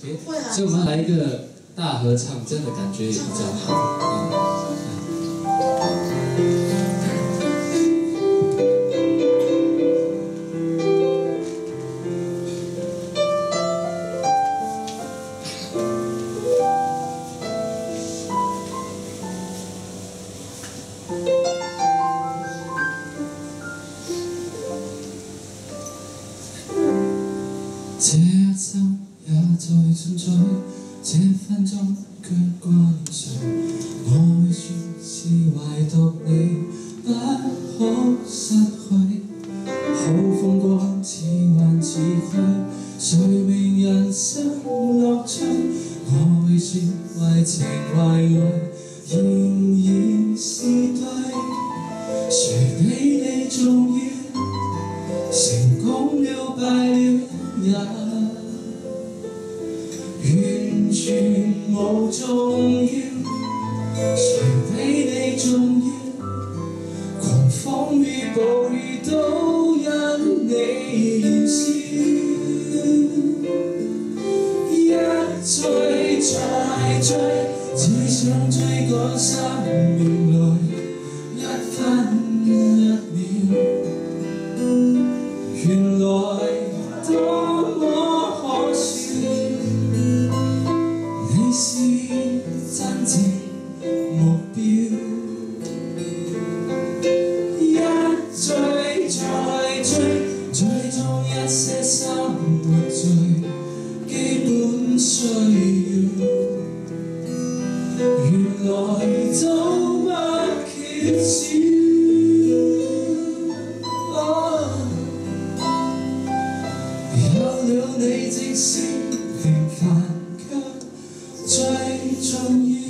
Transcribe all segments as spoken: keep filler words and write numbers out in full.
OK， 所以我们来一个大合唱，这样的感觉也比较好。嗯 这一生也在進取，這分鐘卻過年歲。我會說是唯獨你不可失去。好風光似幻似虛，誰明人生樂趣？我會說為情為愛，仍然是對。誰比你重要？成功了敗了也。 完全無重要，誰比你重要？狂風與暴雨都因你燃燒，一追再追，只想追趕生命裏一分一秒，原來多麼可笑。 你是真正目標，一追再追，追蹤一些生活最基本需要，原來都不缺少。哦、有了你，即使平凡。 最重要，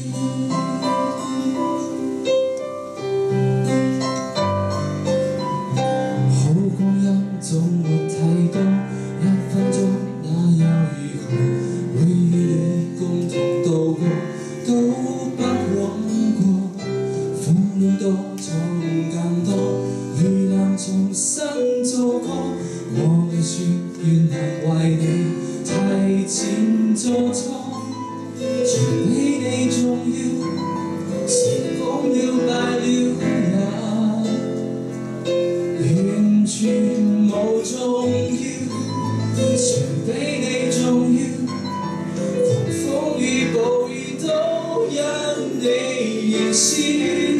好光陰總沒太多，一分鐘那又如何？會與你共同度過，都不枉過。苦戀多，錯誤更多，如能重新做過，我會說願能為你提前做錯。 誰比你重要？成功了敗了也完全無重要。誰比你重要？狂風與暴雨都因你燃燒，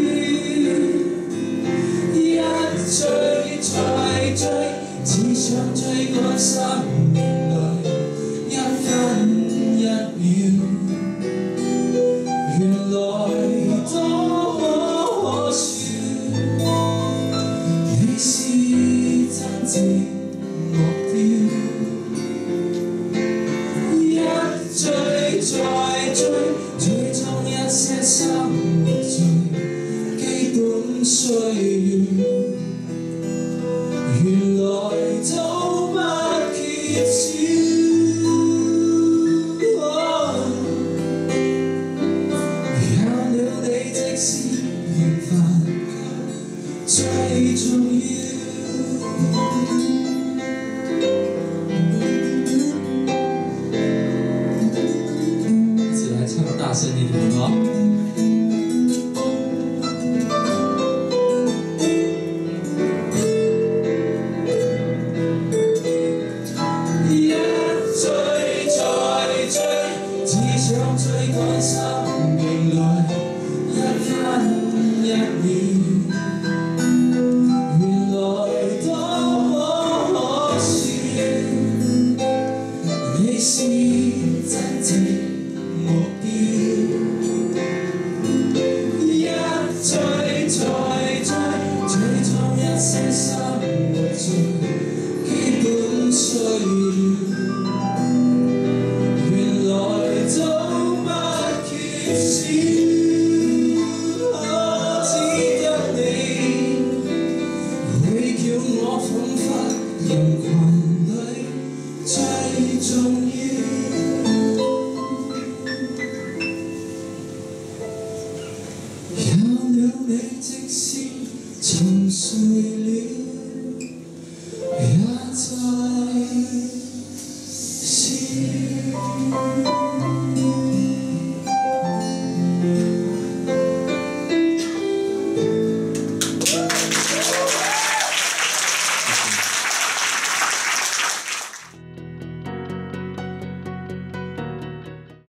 一追再追，只想追趕生命裏一分一秒。 原來多麼可笑，你是真正目標，一追再追，追蹤一些生活最基本需要，原來都不缺少。 最重要。一起来唱大声一点好。一追再追，只想追趕生命裏一分一秒。 你是真正目標，一追再追，追蹤一些生活最基本需要，原來都不缺少。只得你會叫我彷彿人群裏最重要。 你即使沉睡了，也在。